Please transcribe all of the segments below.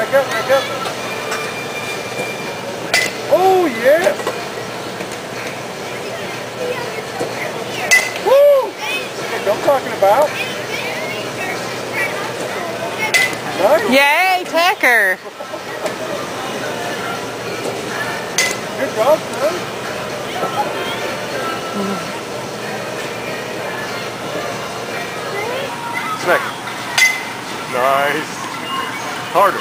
back up, back up. Oh, yes. Woo! That's what I'm talking about. Nice. Yay, Tucker. Good job, son. Smack. Nice. Harder.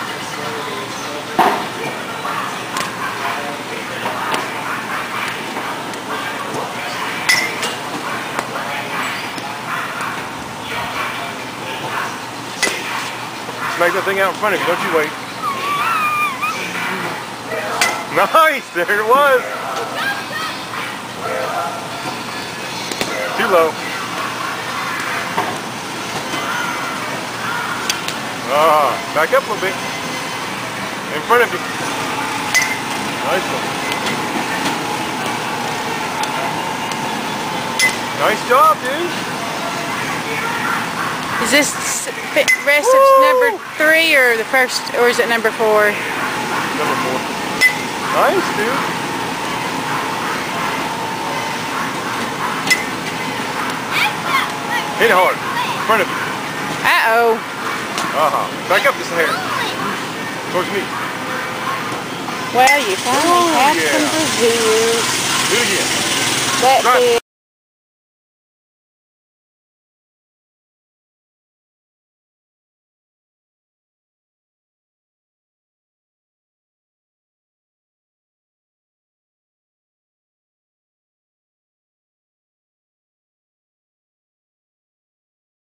Smack that thing out in front of you. Don't you wait. Nice. There it was. Too low. Back up a little bit. In front of you. Nice one. Nice job, dude. Is this rest of number 3 or the first, or is it number 4? Number 4. Nice, dude. Hit it hard. In front of you. Uh-oh. Back up just a hair. Towards me. Well, you finally have yeah. some Brazils. Do it again. That's it.